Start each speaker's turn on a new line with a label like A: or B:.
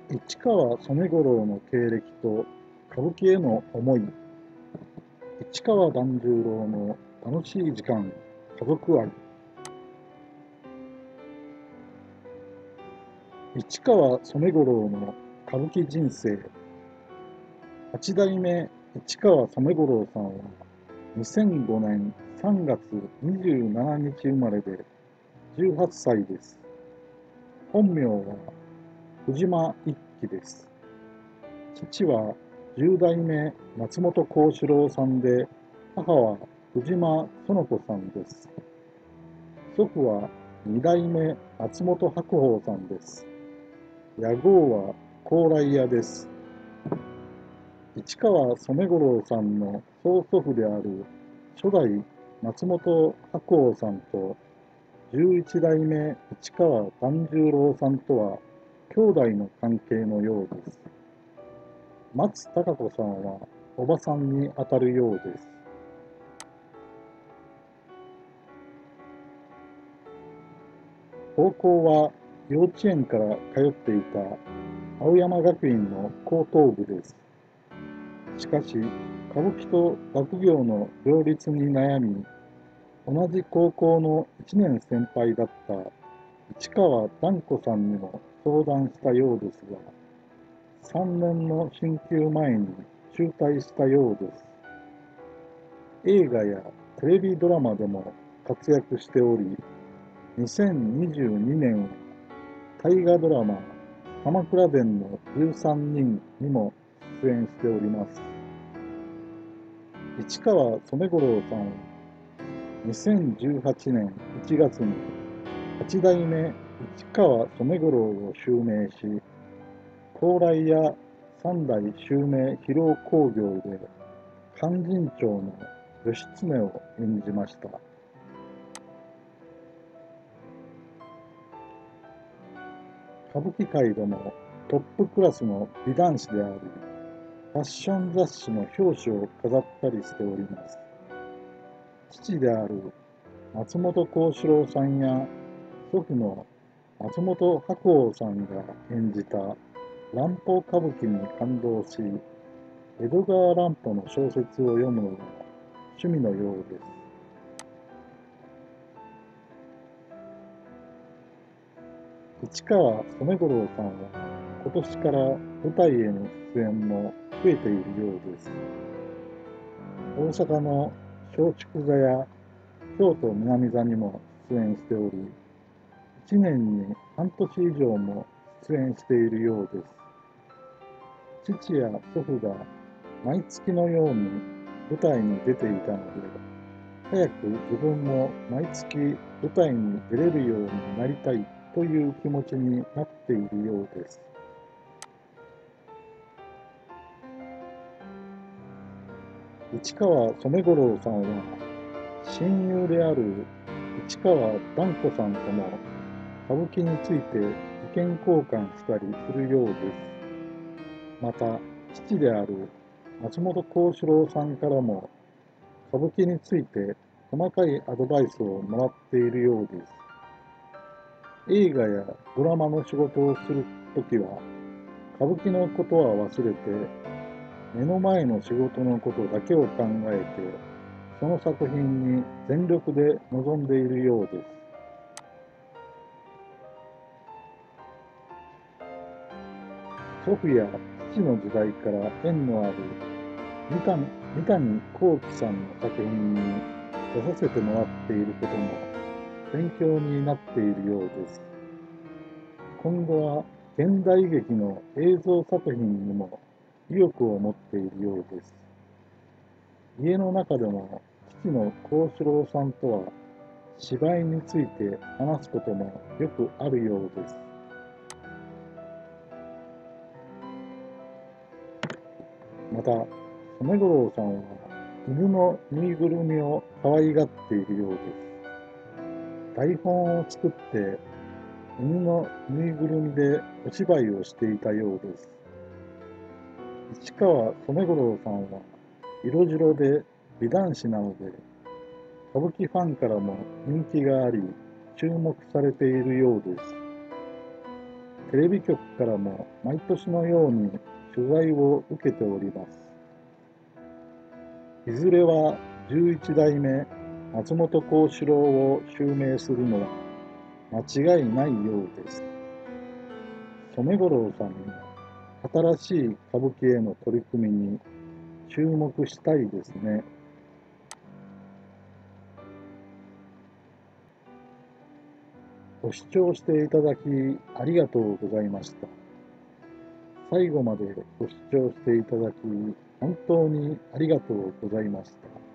A: 市川染五郎の経歴と歌舞伎への思い。市川團十郎の楽しい時間、家族愛。市川染五郎の歌舞伎人生。八代目市川染五郎さんは2005年3月27日生まれで18歳です。本名は藤間一輝です。父は10代目松本幸四郎さんで、母は藤間園子さんです。祖父は2代目松本白鵬さんです。屋号は高麗屋です。市川染五郎さんの曽祖父である初代松本白鵬さんと11代目市川團十郎さんとは兄弟の関係のようです。松たか子さんはおばさんにあたるようです。高校は幼稚園から通っていた青山学院の高等部です。しかし、歌舞伎と学業の両立に悩み、同じ高校の1年先輩だった市川團子さんにも相談したようですが、3年の進級前に中退したようです。映画やテレビドラマでも活躍しており、2022年は大河ドラマ鎌倉殿の13人にも出演しております。市川染五郎さんは2018年1月に8代目市川染五郎を襲名し、高麗屋三代襲名披露興行で勧進帳の義経を演じました。歌舞伎界でもトップクラスの美男子であり、ファッション雑誌の表紙を飾ったりしております。父である松本幸四郎さんや祖父の松本白鸚さんが演じた乱歩歌舞伎に感動し、江戸川乱歩の小説を読むのが趣味のようです。市川染五郎さんは今年から舞台への出演も増えているようです。大阪の松竹座や京都南座にも出演しており、1年に半年以上も出演しているようです。父や祖父が毎月のように舞台に出ていたので、早く自分も毎月舞台に出れるようになりたいという気持ちになっているようです。市川染五郎さんは親友である市川團子さんとも歌舞伎について意見交換したりするようです。また、父である松本幸四郎さんからも歌舞伎について細かいアドバイスをもらっているようです。映画やドラマの仕事をするときは、歌舞伎のことは忘れて、目の前の仕事のことだけを考えて、その作品に全力で臨んでいるようです。祖父や父の時代から縁のある三谷幸喜さんの作品に出させてもらっていることも勉強になっているようです。今後は現代劇の映像作品にも意欲を持っているようです。家の中でも父の幸四郎さんとは芝居について話すこともよくあるようです。また、染五郎さんは犬のぬいぐるみを可愛がっているようです。台本を作って犬のぬいぐるみでお芝居をしていたようです。市川染五郎さんは色白で美男子なので、歌舞伎ファンからも人気があり、注目されているようです。 テレビ局からも毎年のように取材を受けております。いずれは11代目松本幸四郎を襲名するのは間違いないようです。染五郎さんの新しい歌舞伎への取り組みに注目したいですね。ご視聴していただきありがとうございました。最後までご視聴していただき本当にありがとうございました。